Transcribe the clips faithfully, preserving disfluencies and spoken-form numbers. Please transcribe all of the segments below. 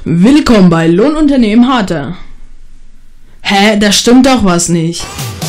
Willkommen bei Lohnunternehmen Harter. Hä, da stimmt doch was nicht.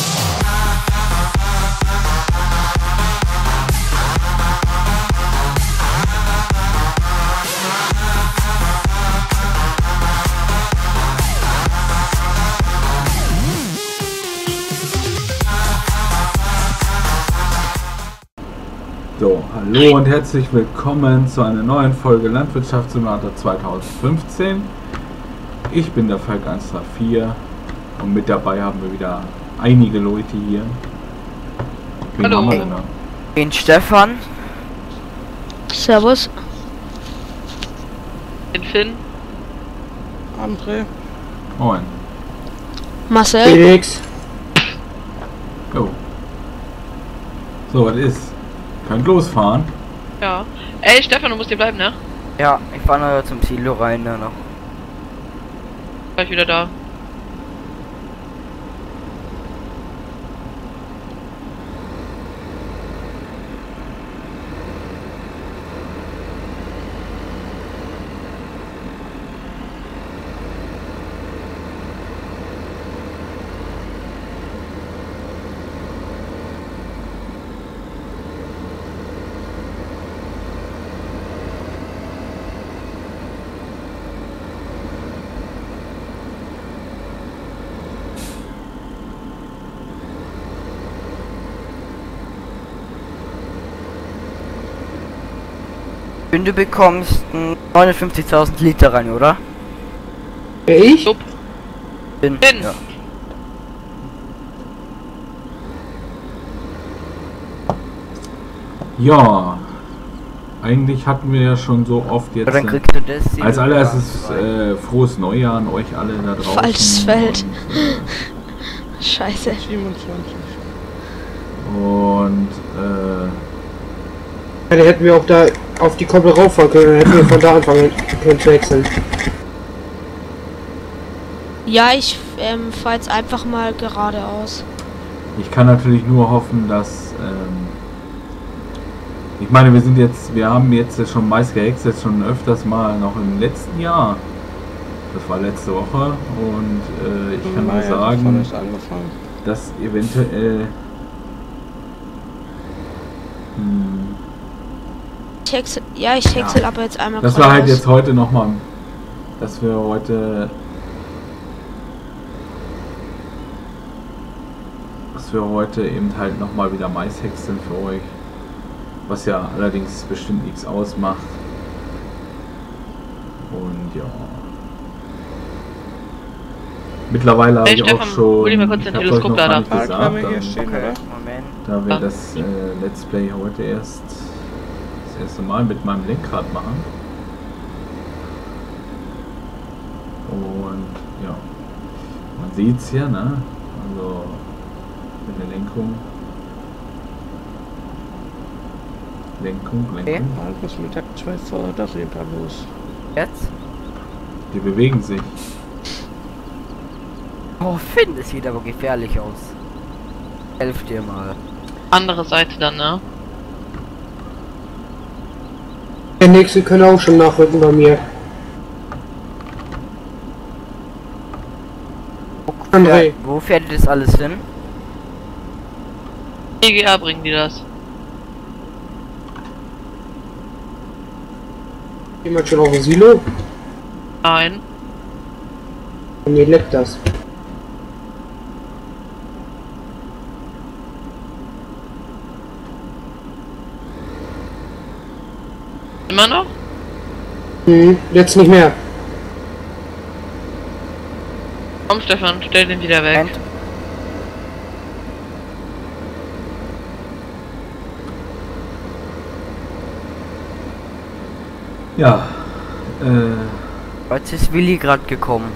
So, hallo und herzlich willkommen zu einer neuen Folge Landwirtschaftssimulator zweitausendfünfzehn. Ich bin der Falk eins drei vier und mit dabei haben wir wieder einige Leute hier. Wen Hallo. haben wir denn da? Den Stefan. Servus. Den Finn. André. Moin. Marcel. Felix. Jo. So, was ist? Könnt losfahren. Ja. Ey, Stefan, du musst hier bleiben, ne? Ja, ich fahre noch zum Silo rein, ne, noch. Gleich wieder da. Du bekommst neunundfünfzigtausend Liter rein, oder? Ich? Jupp. Bin. Bin. Ja. Ja. Eigentlich hatten wir ja schon so oft jetzt. Aber dann äh, kriegst du das Silo als allererstes rein. äh, frohes Neujahr an euch alle da draußen. Falsches Feld. Scheiße. siebenundzwanzig. Und äh, Ja, dann hätten wir auch da auf die Koppel rauffahren können, dann hätten wir von da anfangen können zu wechseln. Ja, ich ähm, fahr jetzt einfach mal geradeaus. ich kann natürlich nur hoffen, dass ähm, ich meine, wir sind jetzt, wir haben jetzt schon Mais gehext, jetzt schon öfters mal noch im letzten Jahr. Das war letzte Woche und äh, ich kann nur sagen, dass eventuell hm, Ich häcksel, ja, ich häcksel Ja. aber jetzt einmal dass wir halt geradeaus. jetzt heute nochmal, dass wir heute dass wir heute eben halt nochmal wieder Mais häckseln für euch. Was ja allerdings bestimmt nichts ausmacht. Und ja. Mittlerweile habe Hey, ich auch Stefan, schon. hol dir mal kurz ich den hab's euch noch Teleskoplader. gar nicht gesagt, Parkname hier dann- stehen, Okay, oder? Moment. da wir Ah. das äh, Let's Play heute erst das erste Mal mit meinem Lenkrad machen. Und ja, man sieht es hier, ne? Also mit der Lenkung. Lenkung, Lenkung. Was mit der zwei Vorderräder los? Jetzt? Die bewegen sich. Oh, Finn, das sieht aber gefährlich aus. Helf dir mal. Andere Seite dann, ne? Der nächste können auch schon nachrücken bei mir. André. Wo fährt ihr das alles hin? E G A bringen die das. Jemand schon auf dem Silo? Nein. Mir leckt das. Immer noch? Hm, jetzt nicht mehr. Komm, Stefan, stell den wieder weg. Moment. Ja. Äh, Jetzt ist Willi gerade gekommen.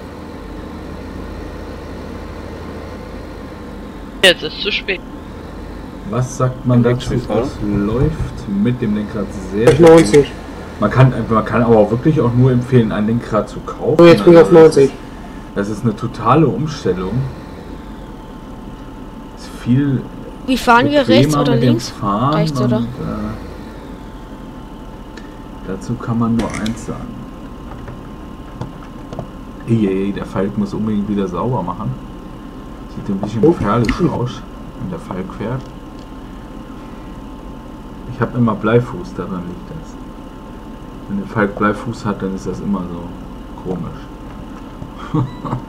Jetzt ist zu spät. was sagt man dazu? Wechselfall? Das läuft mit dem Lenkrad sehr Auf sehr gut. neunzig. Man kann, man kann aber auch wirklich auch nur empfehlen, ein Lenkrad zu kaufen. So, jetzt bin ich auf Also das neunzig. ist- Das ist eine totale Umstellung. Ist viel Wie fahren wir, rechts bequemer oder mit dem links? Fahren Rechts, und, oder? Äh, dazu kann man nur eins sagen. Hey, der Falk muss unbedingt wieder sauber machen. Sieht ein bisschen gefährlich aus, wenn der Falk fährt. Ich habe immer Bleifuß, daran liegt das. Wenn der Falk Bleifuß hat, dann ist das immer so komisch.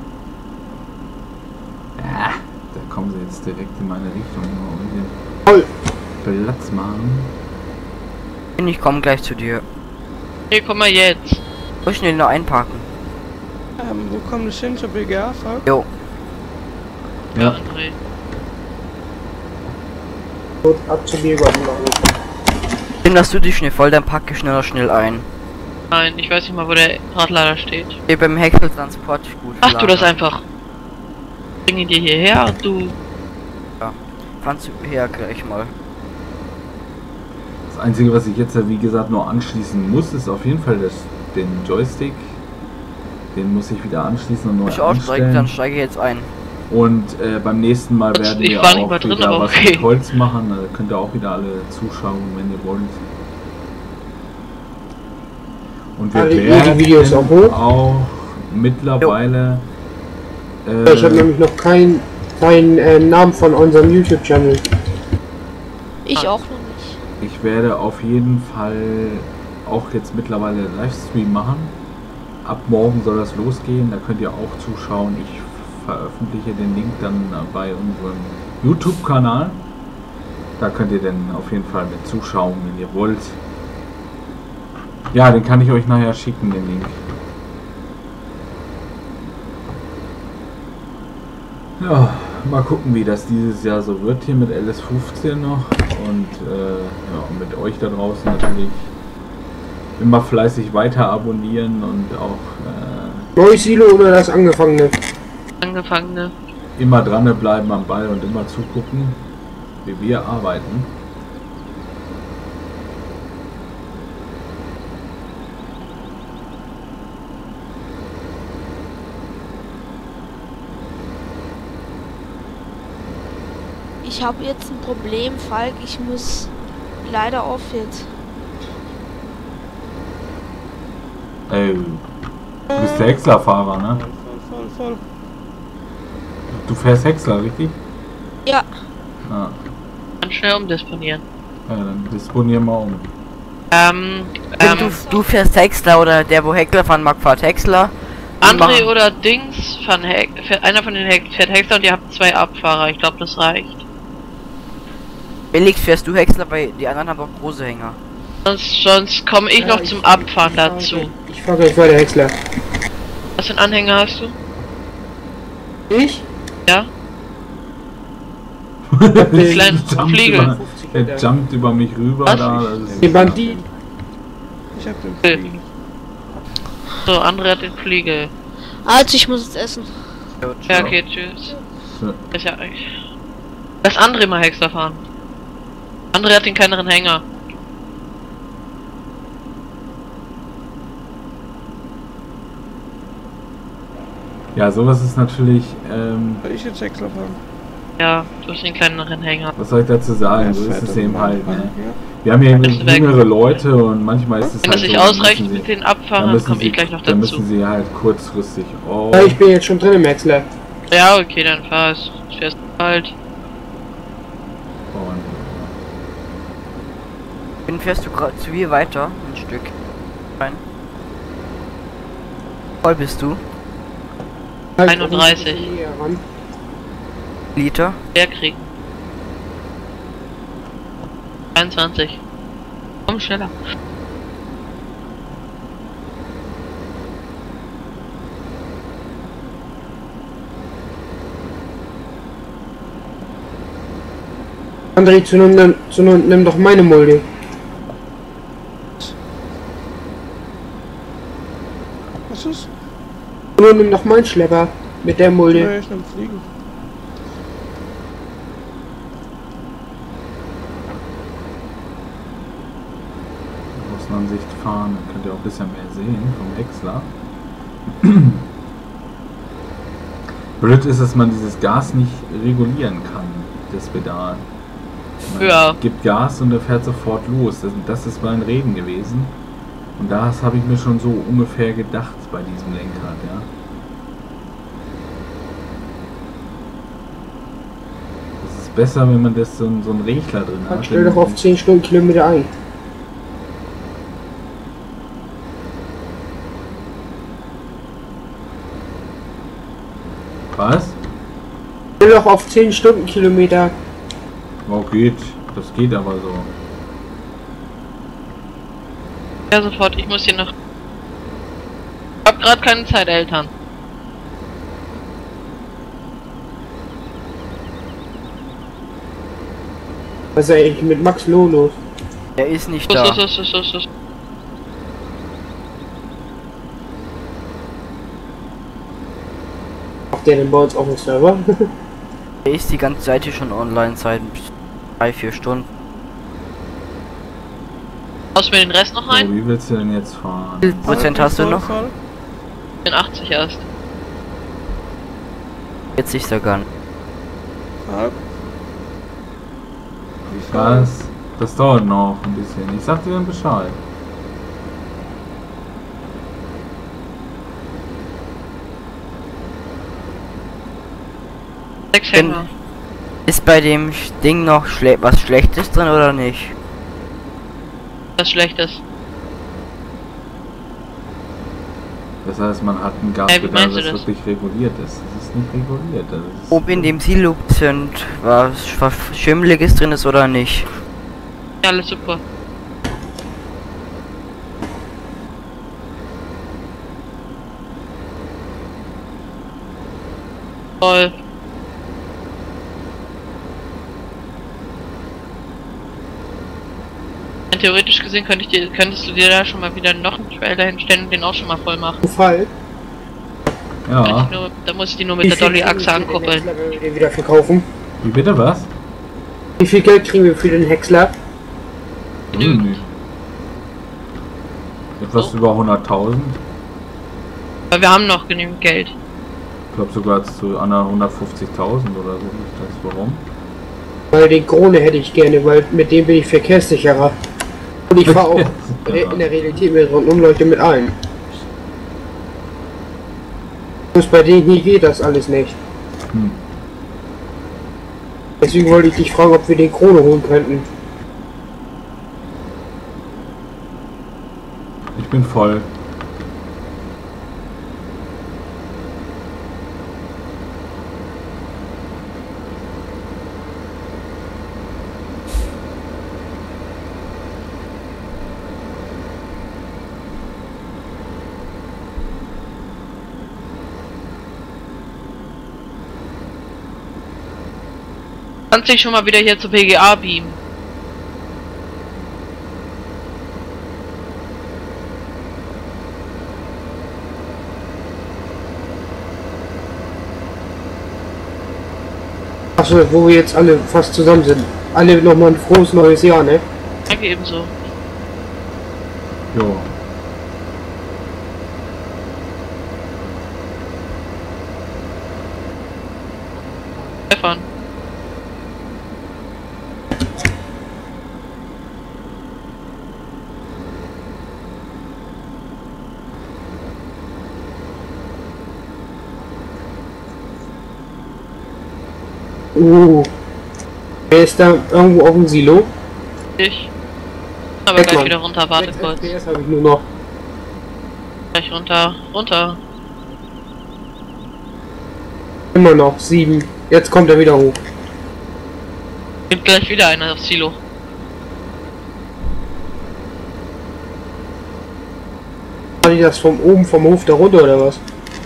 Ja, da kommen sie jetzt direkt in meine Richtung. Toll. Platz machen. Ich komme gleich zu dir. Hier, komm mal jetzt. Wo schnell noch einparken? Ähm, wo kommt das hin zur B G A, Falk? Jo. Ja, Ja. André. Gut, ab zu mir, Gott. Nimm das du dich schnell voll, dann packe schneller schnell ein. Nein, ich weiß nicht mal, wo der Radlader steht. Hier beim Häckseltransport gut. Ach du das einfach. Bring ihn dir hierher und du. Fahrst du her gleich mal. Das Einzige, was ich jetzt ja wie gesagt nur anschließen muss, ist auf jeden Fall das, den Joystick. Den muss ich wieder anschließen und neu Ich aussteige, einstellen. dann steige ich jetzt ein. Und äh, beim nächsten Mal Das- werden ich wir war nicht auch mal drin, wieder aber was okay. mit Holz machen. Da könnt ihr auch wieder alle zuschauen, wenn ihr wollt. Und wir Alle werden die Videos auch hoch? auch mittlerweile Ich habe äh, nämlich noch keinen kein, äh, Namen von unserem YouTube-Channel. Ich auch noch nicht. ich werde auf jeden Fall auch jetzt mittlerweile Livestream machen. Ab morgen soll das losgehen, da könnt ihr auch zuschauen. Ich veröffentliche den Link dann bei unserem YouTube-Kanal. Da könnt ihr dann auf jeden Fall mit zuschauen, wenn ihr wollt. Ja, den kann ich euch nachher schicken, den Link. Ja, mal gucken, wie das dieses Jahr so wird hier mit L S fünfzehn noch. Und äh, ja, mit euch da draußen natürlich immer fleißig weiter abonnieren und auch äh, Neues Silo oder das angefangene? Angefangene. immer dran bleiben am Ball und immer zugucken, wie wir arbeiten. Ich habe jetzt ein Problem, Falk. Ich muss leider auf jetzt. Ey, du bist der Häcksler-Fahrer, ne? Voll, voll, voll. Du fährst Häcksler, richtig? Ja, Ja, Ganz schnell umdisponieren. ja dann disponieren wir um. Ähm, Wenn ähm, du, du fährst Häcksler oder der wo Häcksler fahren mag, fährt Häcksler. Wir André machen- oder Dings fahren Heck, fährt, einer von den Heck, fährt Hexer und ihr habt zwei Abfahrer. Ich glaube, das reicht. Billig fährst du Häcksler, weil die anderen haben auch große Hänger. Sonst, sonst komme ich Ja, noch ich- zum Abfahren ich fahr dazu. gleich- Ich fahre gleich weiter, Häcksler. Was für einen Anhänger hast du? Ich? Ja? Den- Kleinen Jumpt Fliegel. über, der jumpt über mich rüber Was? da. Das ist, Den Bandit. Ich hab den Äh. Fliegen. So, André hat den Fliegel. also ich muss jetzt essen. Ja, okay, tschüss. Ja. Ist ja eigentlich. Lass André mal Hexer fahren. André hat den kleineren Hänger. Ja, sowas ist natürlich, ähm, Soll ich jetzt Häcksler fahren? Ja, du hast den kleineren Hänger. was soll ich dazu sagen? Ja, So ist fährt es dann eben mal halt. ran, Ne? ja. Wir haben ja Bist du weg? jüngere Leute und manchmal ist es Wenn halt das nicht so, ausreicht müssen mit sie- den da Abfahrern, müssen komme sie- ich gleich noch Da dazu. müssen sie halt kurzfristig. Oh, Ja, ich bin jetzt schon drin im Häcksler. Ja, okay, dann fahrst du. Fährst halt. und, Dann fährst du gerade zu mir weiter, ein Stück. Rein. Voll bist du? Halt einunddreißig. ein bisschen näher ran. Liter? Wer kriegen? dreiundzwanzig. Komm schneller. André, zu nimm, zu nimm, nimm doch meine Mulde. Was ist? Nur nimm doch meinen Schlepper mit der Mulde. Nee, ich nehm Fliegen. Außenansicht fahren, dann könnt ihr auch ein bisschen mehr sehen vom Häcksler. Blöd ist, dass man dieses Gas nicht regulieren kann, das Pedal. Man Ja. gibt Gas und er fährt sofort los. Das, das ist mein Reden gewesen. Und das habe ich mir schon so ungefähr gedacht bei diesem Lenkrad, ja. ist besser, wenn man das so, so einen Regler drin hat. Stell doch auf zehn Stundenkilometer ein. Was? Stell doch auf zehn Stundenkilometer. Oh, geht. Das geht aber so. Ja, sofort. Ich muss hier noch... Ich hab grad keine Zeit, Eltern. Was ist eigentlich mit Max Loh los? Er ist nicht Los, da. los, los, los, los, los. Macht der denn bei uns auf dem Server? Er ist die ganze Zeit hier schon online seit drei, vier Stunden. Haust mir den Rest noch So, rein? wie willst du denn jetzt fahren? Wie viel Prozent hast du noch? Voll? Ich bin achtzig erst. Jetzt ist er gar nicht. Halb. Wie viel? Das, das dauert noch ein bisschen. Ich sag dir dann Bescheid. Sechs Wenn- Hänger. Ist bei dem Sch- Ding noch schle was Schlechtes drin oder nicht? Was Schlechtes. Das heißt, man hat ein Hey, wie Gaspedal, meinst du das das? wirklich reguliert ist. Das ist nicht reguliert. Das ist Ob in dem Silo sind was was Schimmeliges drin ist oder nicht? Ja, alles super. Toll. Theoretisch gesehen könnte ich dir, könntest du dir da schon mal wieder noch einen Trailer hinstellen und den auch schon mal voll machen. Fall. ja. Nur, da muss ich die nur mit der Dolly-Achse ankuppeln. Wenn wir den wieder verkaufen. Wie bitte was? Wie viel Geld kriegen wir für den Häcksler? Genügend. Hm. Etwas So. über hunderttausend. Weil wir haben noch genügend Geld. Ich glaube sogar zu einer hundertfünfzigtausend oder so. Das warum? Weil den Krone hätte ich gerne, weil mit dem bin ich verkehrssicherer. Und ich fahre auch in der Realität mit Rundumleuchte mit allen. Bloß bei denen hier geht das alles nicht. Hm. Deswegen wollte ich dich fragen, ob wir den Krone holen könnten. Ich bin voll. Kannst dich schon mal wieder hier zur P G A beamen. Achso, wo wir jetzt alle fast zusammen sind. Alle nochmal ein frohes neues Jahr, ne? Danke ebenso. Jo. Stefan. Uh. Wer ist da irgendwo auf dem Silo? Ich. Aber Weg, gleich Mann. wieder runter, warte sechs kurz. F P S habe ich nur noch. Gleich runter. Runter. Immer noch. sieben. Jetzt kommt er wieder hoch. Gibt gleich wieder einer aufs Silo. War die das von oben vom Hof da runter oder was?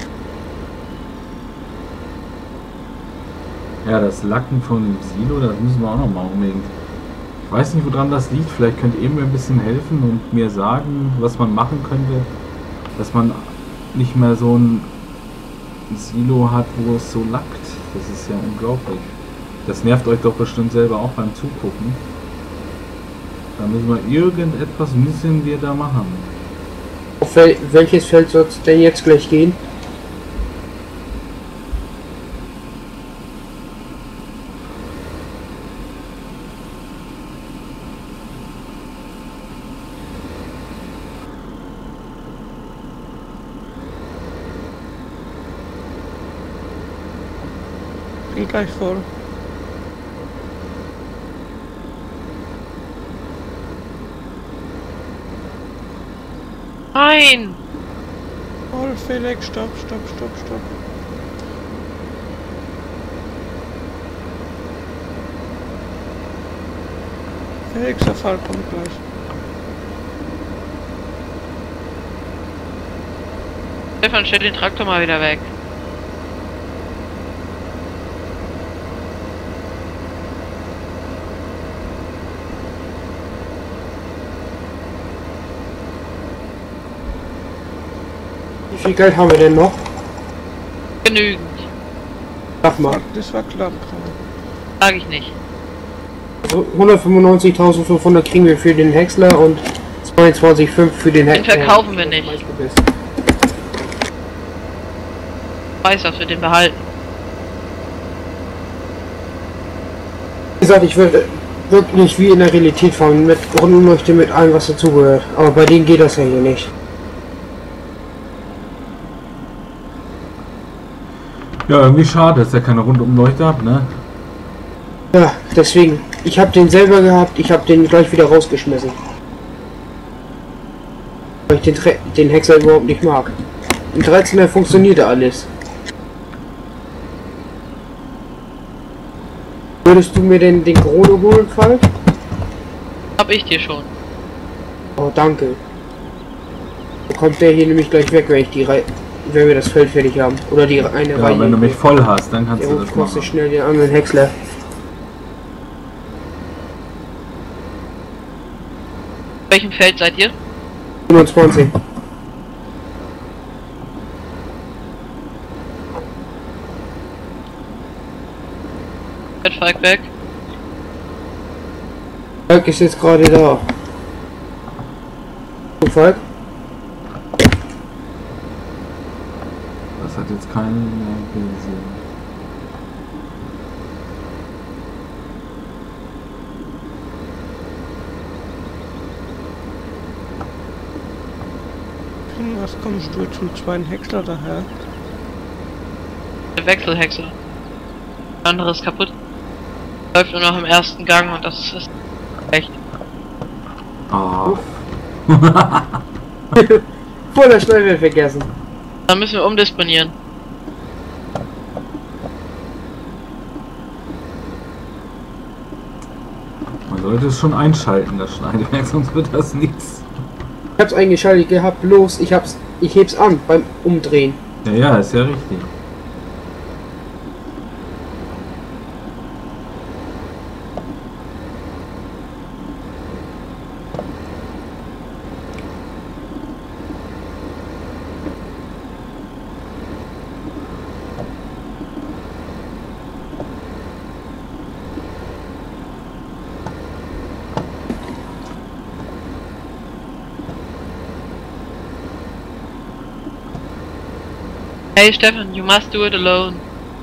Ja, das Lacken von dem Silo, das müssen wir auch noch mal unbedingt. Ich weiß nicht, woran das liegt. Vielleicht könnt ihr mir ein bisschen helfen und mir sagen, was man machen könnte, dass man nicht mehr so ein Silo hat, wo es so lackt. Das ist ja unglaublich. Das nervt euch doch bestimmt selber auch beim Zugucken. Da müssen wir irgendetwas müssen wir da machen. Auf wel welches Feld soll es denn jetzt gleich gehen? Bin gleich voll. Nein! Oh, Felix, stopp, stopp, stopp, stopp. Felix, der Fall kommt gleich. Stefan, stell den Traktor mal wieder weg. Wie viel Geld haben wir denn noch? Genügend. Sag mal. Das war knapp gerade. Sag ich nicht. Also hundertfünfundneunzigtausendfünfhundert kriegen wir für den Häcksler und zweiundzwanzig Komma fünf für den Den Häcksler. verkaufen wir nicht. Ich weiß, dass wir den behalten. Wie gesagt, ich würde wirklich wie in der Realität fahren, mit Rundumleuchte, mit allem was dazugehört. Aber bei denen geht das ja hier nicht. Ja, irgendwie schade, dass er keine Rundumleuchte hat, ne? Ja, deswegen. Ich habe den selber gehabt, ich habe den gleich wieder rausgeschmissen. Weil ich den, Tre den Häcksler überhaupt nicht mag. Im dreizehner funktionierte alles. Würdest du mir denn den Krone holen, Falk? Hab ich dir schon. Oh, danke. Dann kommt der hier nämlich gleich weg, wenn ich die Re wenn wir das Feld fertig haben. Oder die eine Ja, Reihe. wenn du mich voll hast, dann kannst Der du Ruf das kostet machen. schnell den anderen Häcksler. Auf welchem Feld seid ihr? fünfundzwanzig. Fährt Falk weg? Falk ist jetzt gerade da. So, Falk? Das hat jetzt keinen mehr gesehen. Hm, was kommst du jetzt mit zwei Häcksler daher? Der Wechselhäcksler. Der andere ist kaputt. Läuft nur noch im ersten Gang und das ist echt. Oh. Voll der Schnellwert vergessen. Dann müssen wir umdisponieren. Man sollte es schon einschalten, das Schneidewerk, sonst wird das nichts. Ich hab's eingeschaltet gehabt, bloß ich hab's, ich heb's an beim Umdrehen. Ja, ja, ist ja richtig. Hey Stefan, you must do it alone.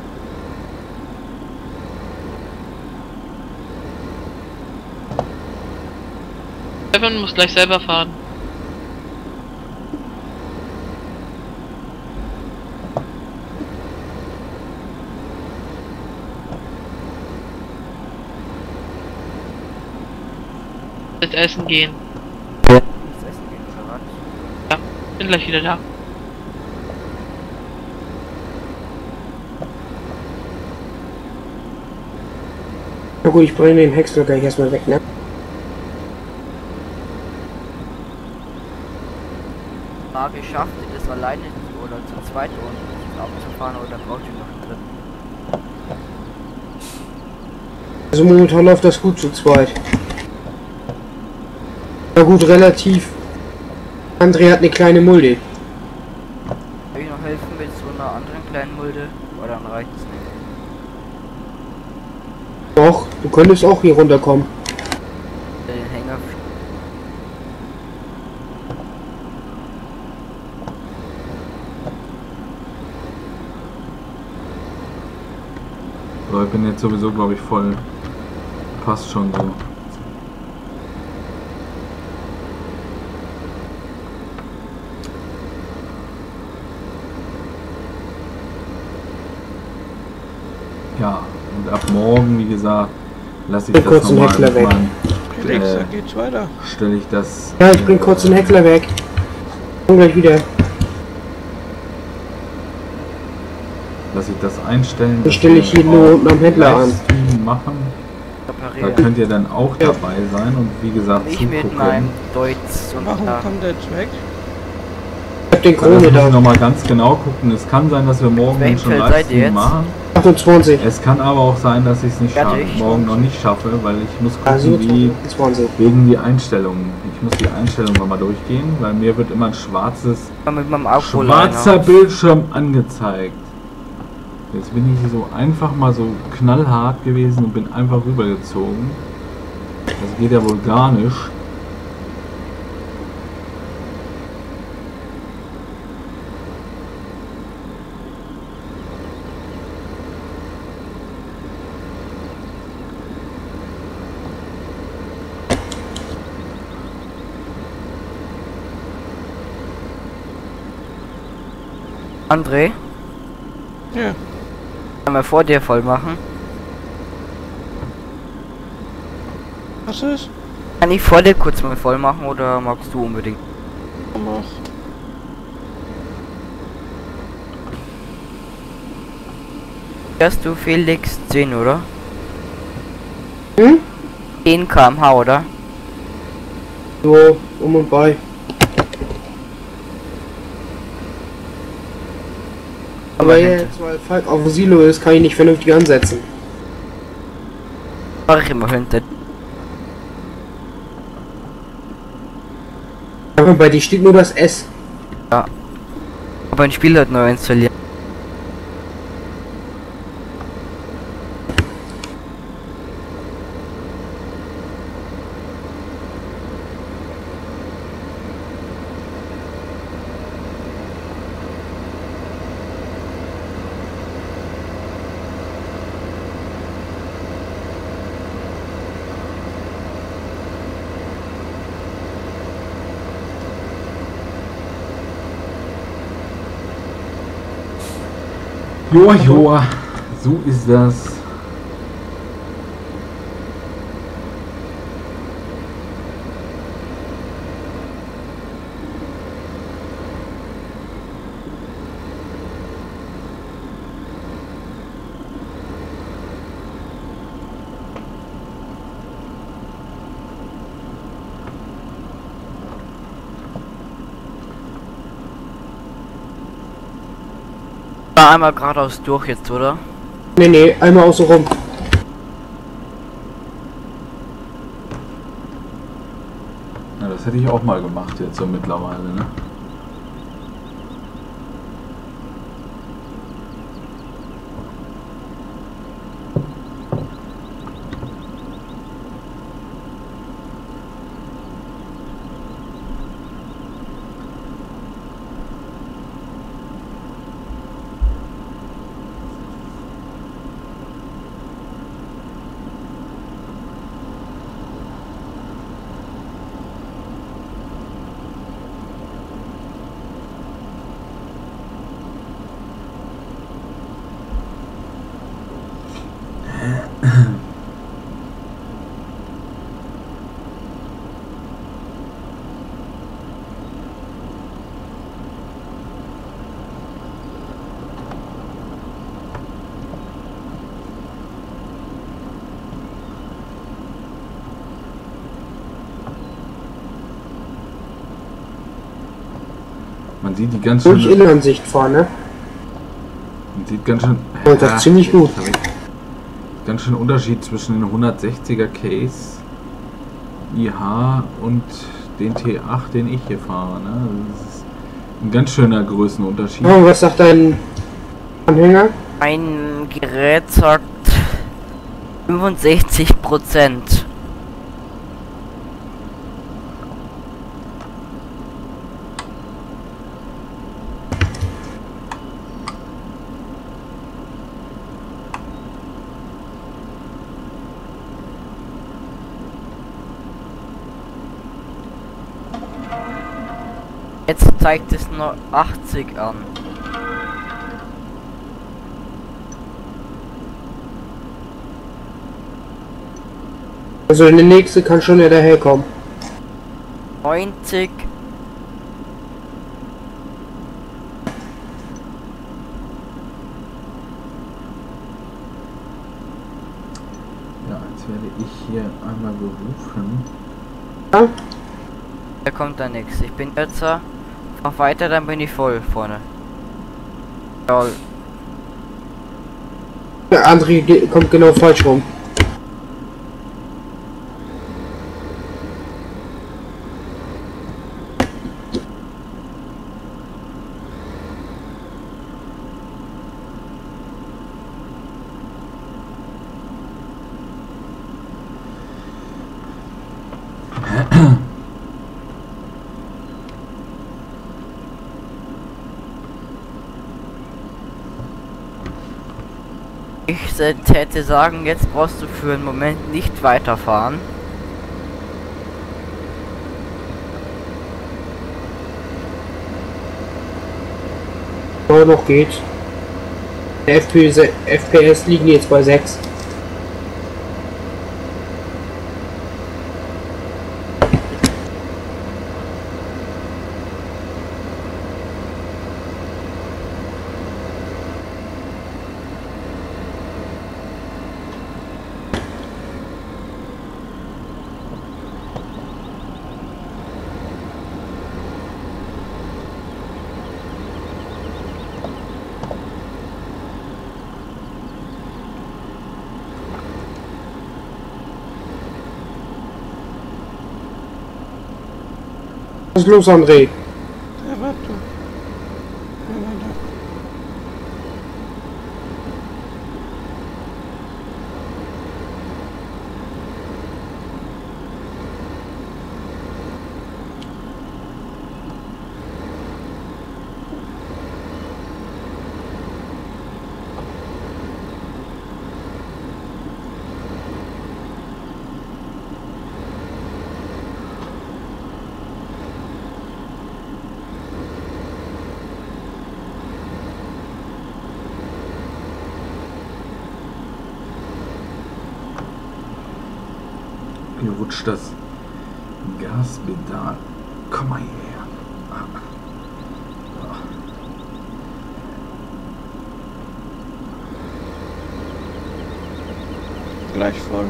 Stefan muss gleich selber fahren. Jetzt essen gehen. Ins Essen gehen, oder was? Ja, bin gleich wieder da. Na gut, ich bringe den Häcksler gleich erstmal weg, ne? Frage, schafft ihr das alleine oder zu zweit und abzufahren oder braucht ihr noch einen dritten? Also momentan läuft das gut zu zweit. Na gut, relativ. André hat eine kleine Mulde. Soll ich noch helfen mit so einer anderen kleinen Mulde? Oder dann reicht es nicht? Doch, du könntest auch hier runterkommen. Den Hänger. So, ich bin jetzt sowieso, glaube ich, voll. Passt schon so. Ja, und ab morgen, wie gesagt, lasse ich Den das kurzen nochmal Häcksler mit weg. meinem, Felix, äh, da geht's weiter. stelle ich das. Ja, ich bring kurz den Häcksler weg. Komm gleich wieder. Dass ich das einstellen. Das stelle ich hier nur unten am Händler an. Livestream machen. Da könnt ihr dann auch Ja. dabei sein und wie gesagt Ich mit meinem Deutsch und Warum da. kommt der jetzt weg? Ich hab den Das Krone muss ich da. nochmal ganz genau gucken. Es kann sein, dass wir morgen Welchem schon Feld seid ihr Livestream jetzt? machen. achtundzwanzig. Es kann aber auch sein, dass ich es nicht schaffe, Fertig. morgen noch nicht schaffe, weil ich muss Also gucken, wie zwanzig. wegen die Einstellungen. Ich muss die Einstellungen nochmal durchgehen, weil mir wird immer ein schwarzes, Mit meinem Akku schwarzer Bildschirm angezeigt. Jetzt bin ich so einfach mal so knallhart gewesen und bin einfach rübergezogen. Das geht ja wohl gar nicht. André, Ja. kann man vor dir voll machen? Was ist? Kann ich vor dir kurz mal voll machen oder magst du unbedingt? Mach. Fährst du Felix zehn, oder? Hm? zehn Kilometer pro Stunde, oder? So, um und bei. Aber jetzt, weil Falk auf Silo ist, kann ich nicht vernünftig ansetzen. Mach ich immer hinter. Aber bei dir steht nur das S. Aber ein Spiel hat neu installiert. Joa, joa, so ist das. Da einmal geradeaus durch jetzt, oder? Nee, nee, einmal außen rum. Ja, das hätte ich auch mal gemacht jetzt so mittlerweile, ne? Man sieht die ganz Durch schön. Innenansicht fahren, ne? Man sieht ganz schön. Und das ist ziemlich gut. Hab ich ganz schön Unterschied zwischen den hundertsechziger Case I H und den T acht, den ich hier fahre. Ne? Das ist ein ganz schöner Größenunterschied. Oh, was sagt dein Anhänger? Mein Gerät sagt fünfundsechzig Prozent. Jetzt zeigt es nur achtzig an. Also der nächste kann schon ja daherkommen. neunzig, Jetzt werde ich hier einmal gerufen. Ja? Da kommt da nichts. Ich bin jetzt da. Mach weiter, dann bin ich voll vorne. Ja, Der André ge- kommt genau falsch rum. ich se- hätte sagen, jetzt brauchst du für einen Moment nicht weiterfahren. Aber noch geht. Der F P S, F P S liegen jetzt bei sechs. Was ist los, André? Ja, warte. Ja, warte. Hier rutscht das Gaspedal. Komm mal hierher. Ah. Ah. Gleich voll.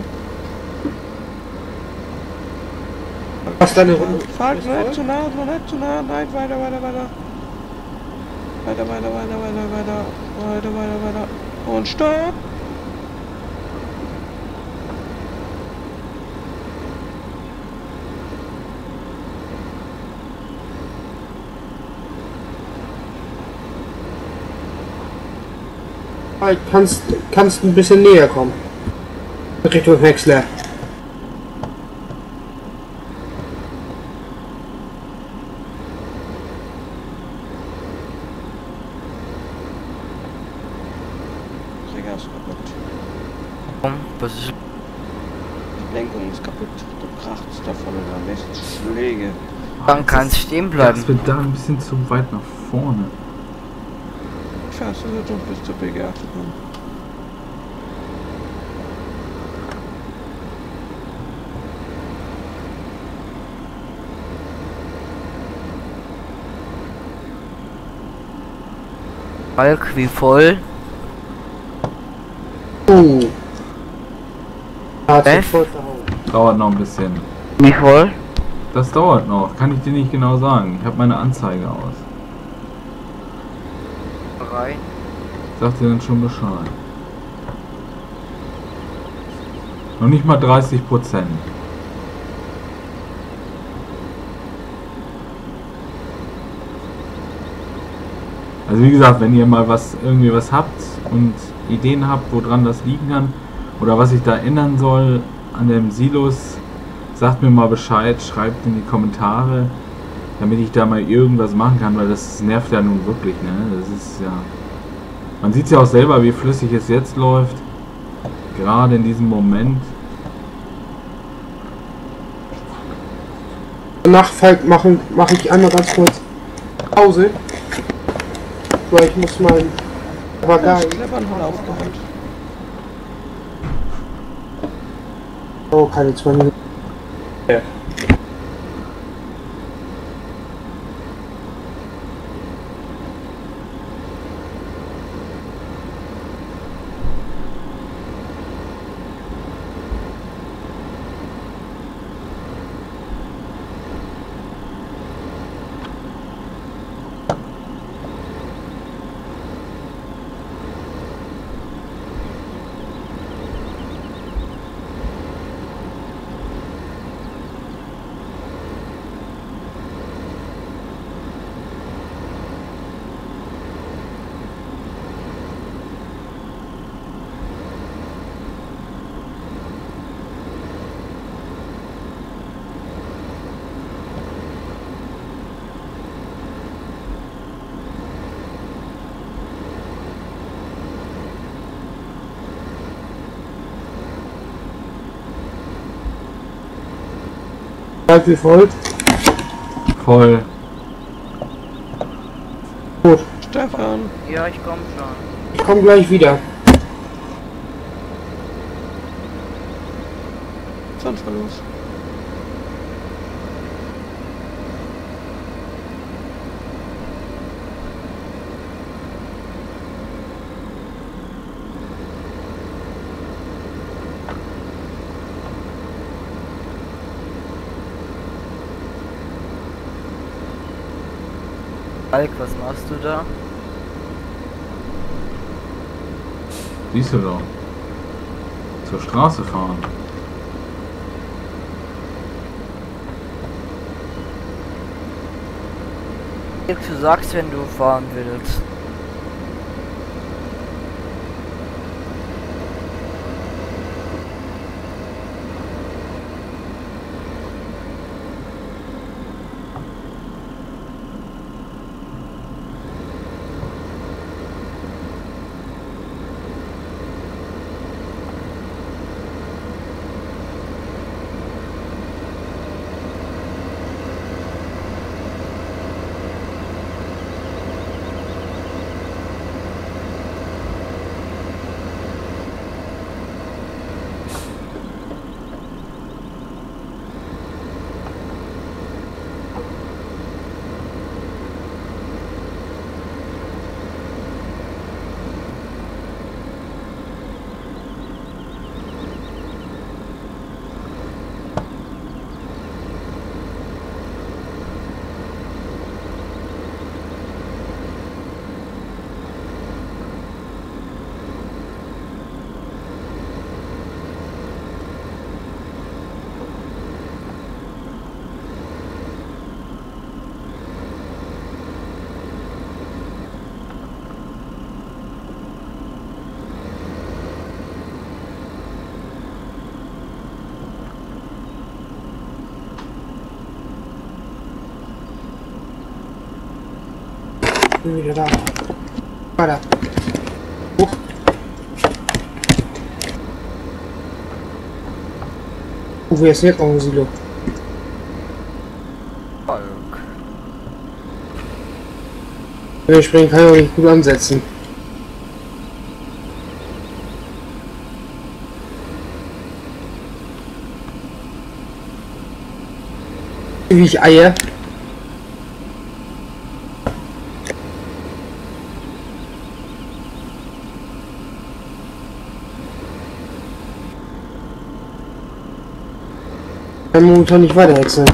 Was deine Runde? Fahrt noch nicht zu nah, noch nicht zu nah. Nein, weiter, weiter, weiter. Weiter, weiter, weiter, weiter, weiter. Weiter, weiter, weiter. Und stopp! Halt, kannst, kannst ein bisschen näher kommen. Richtung Wechsler. Träger ist kaputt. Komm, was ist? Die Lenkung ist kaputt. Du krachst davon und am besten Schläge. Dann kannst stehen bleiben. Gaspedal ein bisschen zu weit nach vorne. Fährst du so dumm bis zur B G acht gekommen. Balk wie voll. Oh. Hat sich Beth? voll verhauen. Dauert noch ein bisschen. Wie voll? Das dauert noch. Kann ich dir nicht genau sagen. Ich habe meine Anzeige aus. Drei. Sagt dir dann schon Bescheid. Noch nicht mal dreißig Prozent. Also wie gesagt, wenn ihr mal was irgendwie was habt und Ideen habt, woran das liegen kann oder was ich da ändern soll an dem Silos, sagt mir mal Bescheid, schreibt in die Kommentare, damit ich da mal irgendwas machen kann, weil das nervt ja nun wirklich, ne? Das ist ja... Man sieht ja auch selber, wie flüssig es jetzt läuft. Gerade in diesem Moment. Danach mache mach ich einmal ganz kurz Pause. Weil ich muss mein Papagei. Kleppern voll aufgeräumt. Oh, keine zwei Minuten. Ja. Halb wie voll? Voll. Gut, Stefan. Ja, ich komm schon. ich komme gleich wieder. Sonst war los. Alk, was machst du da? Siehst du doch. Zur Straße fahren. Du sagst, wenn du fahren willst. Bin wieder da. Weiter. Hoch. Oh, wer ist jetzt noch ein Silo? Alk. Wenn ich springen kann, ich auch nicht gut ansetzen. Wie ich eier. Ich kann momentan nicht weiter wechseln.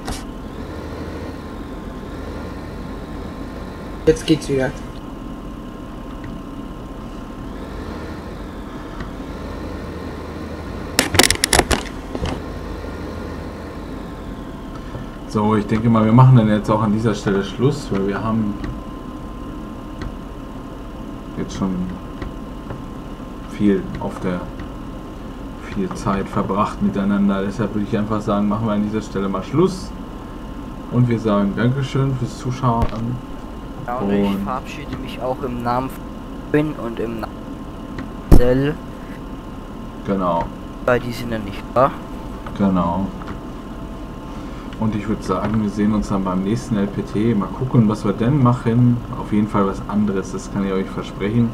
Jetzt geht's wieder. So, ich denke mal, wir machen dann jetzt auch an dieser Stelle Schluss, weil wir haben jetzt schon viel auf der viel Zeit verbracht miteinander. Deshalb würde ich einfach sagen, machen wir an dieser Stelle mal Schluss. Und wir sagen Dankeschön fürs Zuschauen. Ja, und ich Und- verabschiede mich auch im Namen von Bin und im Namen von Cell, Genau, weil die sind ja nicht da. genau. Und ich würde sagen, wir sehen uns dann beim nächsten L P T. Mal gucken, was wir denn machen. Auf jeden Fall was anderes, das kann ich euch versprechen.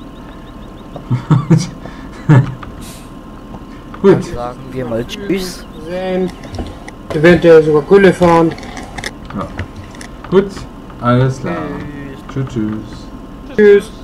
Dann Gut. sagen wir mal Tschüss. Sehen. Eventuell sogar Gülle fahren. Ja. Gut, alles klar. Tschüss. Tschüss, tschüss. Tschüss.